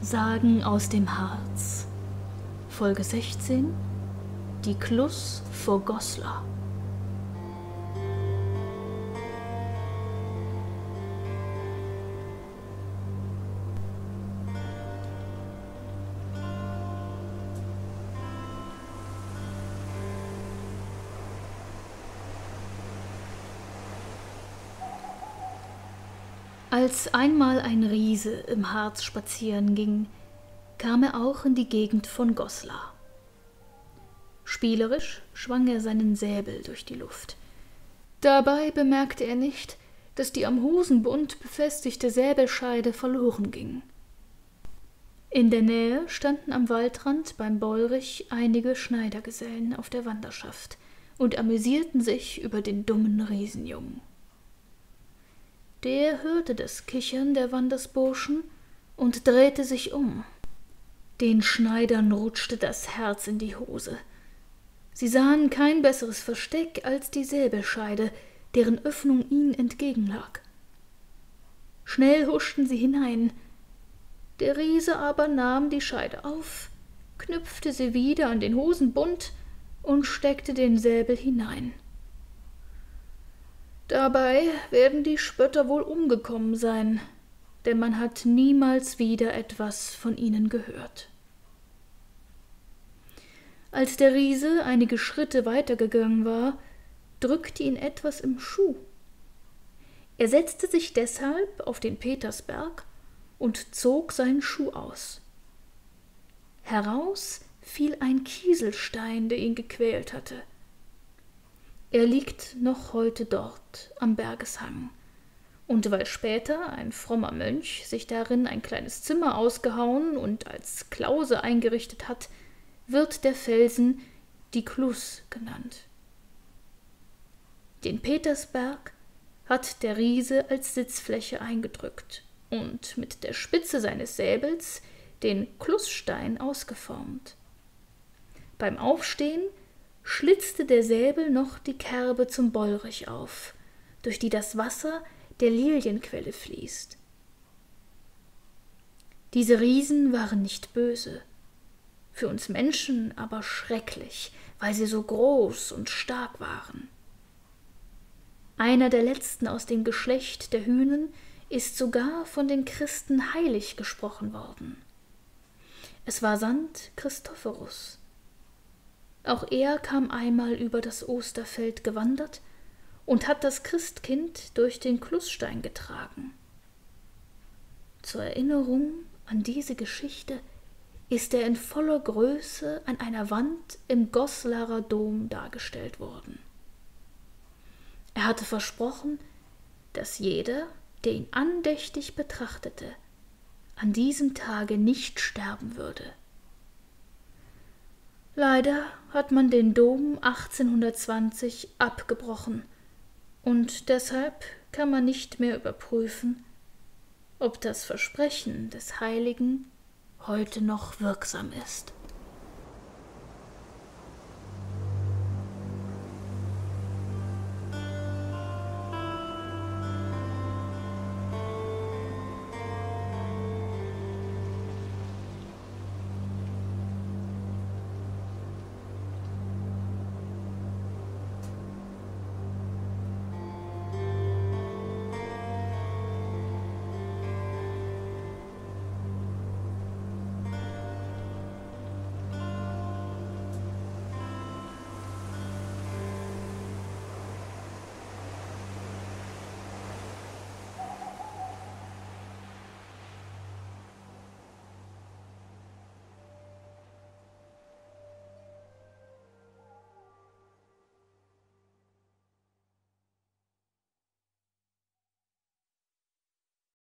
Sagen aus dem Harz. Folge 16: Die Kluss vor Goslar. Als einmal ein Riese im Harz spazieren ging, kam er auch in die Gegend von Goslar. Spielerisch schwang er seinen Säbel durch die Luft. Dabei bemerkte er nicht, dass die am Hosenbund befestigte Säbelscheide verloren ging. In der Nähe standen am Waldrand beim Bollrich einige Schneidergesellen auf der Wanderschaft und amüsierten sich über den dummen Riesenjungen. Der hörte das Kichern der Wandersburschen und drehte sich um. Den Schneidern rutschte das Herz in die Hose. Sie sahen kein besseres Versteck als die Säbelscheide, deren Öffnung ihnen entgegenlag. Schnell huschten sie hinein. Der Riese aber nahm die Scheide auf, knüpfte sie wieder an den Hosenbund und steckte den Säbel hinein. Dabei werden die Spötter wohl umgekommen sein, denn man hat niemals wieder etwas von ihnen gehört. Als der Riese einige Schritte weitergegangen war, drückte ihn etwas im Schuh. Er setzte sich deshalb auf den Petersberg und zog seinen Schuh aus. Heraus fiel ein Kieselstein, der ihn gequält hatte. Er liegt noch heute dort am Bergeshang, und weil später ein frommer Mönch sich darin ein kleines Zimmer ausgehauen und als Klause eingerichtet hat, wird der Felsen die Kluss genannt. Den Petersberg hat der Riese als Sitzfläche eingedrückt und mit der Spitze seines Säbels den Klussstein ausgeformt. Beim Aufstehen schlitzte der Säbel noch die Kerbe zum Bollrich auf, durch die das Wasser der Lilienquelle fließt. Diese Riesen waren nicht böse, für uns Menschen aber schrecklich, weil sie so groß und stark waren. Einer der letzten aus dem Geschlecht der Hünen ist sogar von den Christen heilig gesprochen worden. Es war Sankt Christophorus. Auch er kam einmal über das Osterfeld gewandert und hat das Christkind durch den Klussstein getragen. Zur Erinnerung an diese Geschichte ist er in voller Größe an einer Wand im Goslarer Dom dargestellt worden. Er hatte versprochen, dass jeder, der ihn andächtig betrachtete, an diesem Tage nicht sterben würde. Leider hat man den Dom 1820 abgebrochen und deshalb kann man nicht mehr überprüfen, ob das Versprechen des Heiligen heute noch wirksam ist.